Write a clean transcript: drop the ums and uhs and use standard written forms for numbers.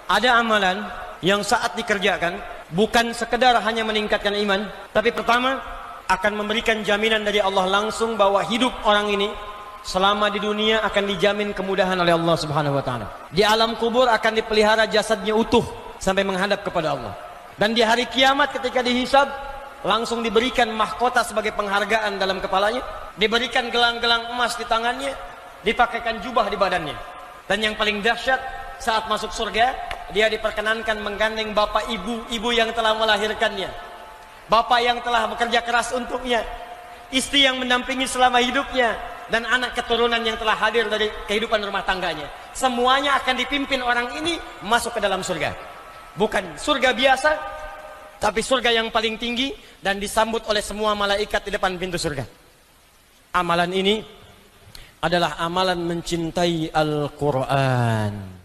Ada amalan yang saat dikerjakan bukan sekedar hanya meningkatkan iman, tapi pertama akan memberikan jaminan dari Allah langsung bahwa hidup orang ini selama di dunia akan dijamin kemudahan oleh Allah Subhanahu wa taala. Di alam kubur akan dipelihara jasadnya utuh sampai menghadap kepada Allah. Dan di hari kiamat ketika dihisab langsung diberikan mahkota sebagai penghargaan dalam kepalanya, diberikan gelang-gelang emas di tangannya, dipakaikan jubah di badannya. Dan yang paling dahsyat, saat masuk surga dia diperkenankan menggandeng bapak ibu yang telah melahirkannya, bapak yang telah bekerja keras untuknya, istri yang mendampingi selama hidupnya, dan anak keturunan yang telah hadir dari kehidupan rumah tangganya. Semuanya akan dipimpin orang ini masuk ke dalam surga. Bukan surga biasa, tapi surga yang paling tinggi, dan disambut oleh semua malaikat di depan pintu surga. Amalan ini adalah amalan mencintai Al-Quran.